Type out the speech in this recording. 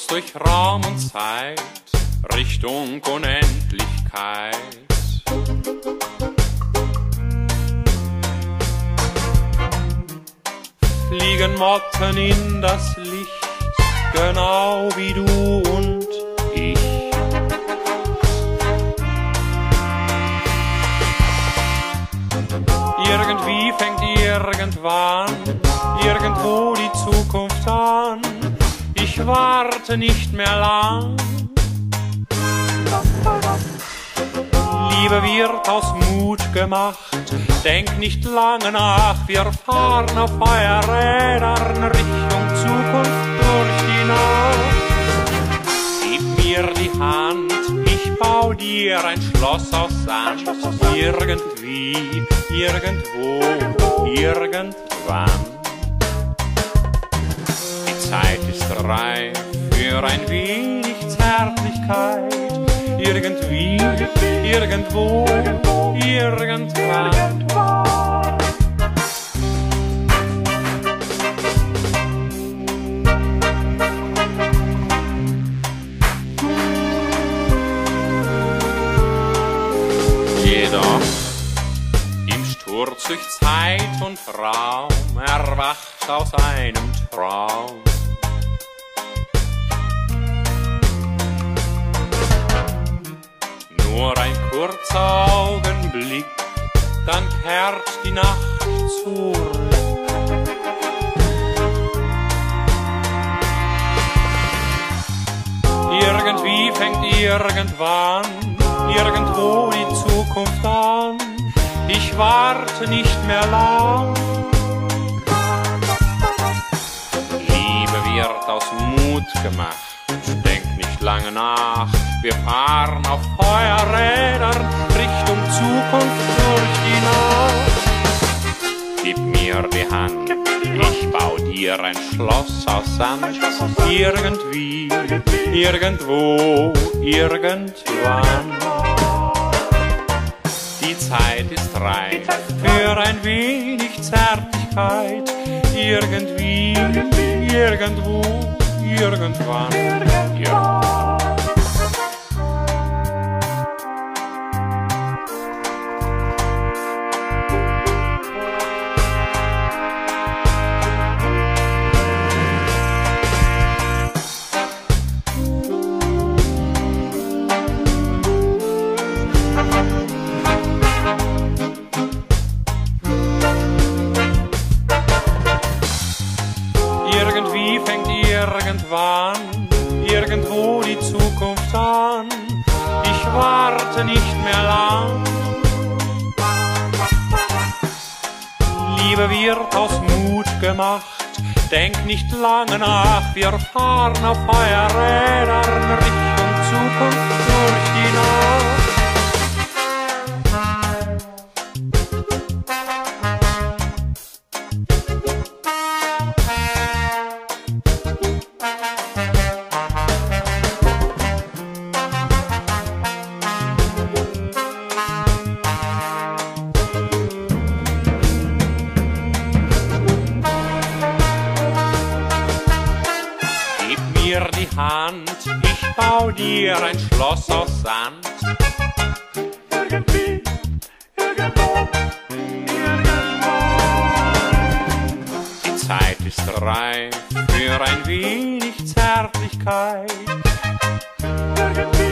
durch Raum und Zeit, Richtung Unendlichkeit. Fliegen Motten in das Licht, genau wie du und ich. Irgendwie fängt irgendwann, irgendwo die Zukunft an. Ich warte nicht mehr lang. Liebe wird aus Mut gemacht, denk nicht lange nach. Wir fahren auf Feuerrädern Richtung Zukunft durch die Nacht. Gib mir die Hand, ich bau dir ein Schloss aus Sand. Irgendwie, irgendwo, irgendwann. Die Zeit ist reif für ein wenig Zärtlichkeit. Irgendwie, irgendwo, irgendwann. Jedoch im Sturz durch Zeit und Raum erwacht aus einem Traum. Nur ein kurzer Augenblick, dann kehrt die Nacht zurück. Irgendwie fängt irgendwann, irgendwo die Zukunft an. Ich warte nicht mehr lang. Liebe wird aus Mut gemacht, denk nicht lange nach. Wir fahren auf Feuerrädern Richtung Zukunft durch die Nacht. Gib mir die Hand, ich bau dir ein Schloss aus Sand. Irgendwie, irgendwo, irgendwann. Die Zeit ist reif für ein wenig Zärtlichkeit. Irgendwie, irgendwo, irgendwann. Ja. Irgendwie fängt irgendwann, irgendwo die Zukunft an. Ich warte nicht mehr lang. Liebe wird aus Mut gemacht, denk nicht lange nach. Wir fahren auf Feuerrädern Richtung Zukunft durch die Nacht. Mir die Hand, ich bau dir ein Schloss aus Sand. Irgendwie, irgendwo, irgendwo. Die Zeit ist reif für ein wenig Zärtlichkeit. Irgendwie.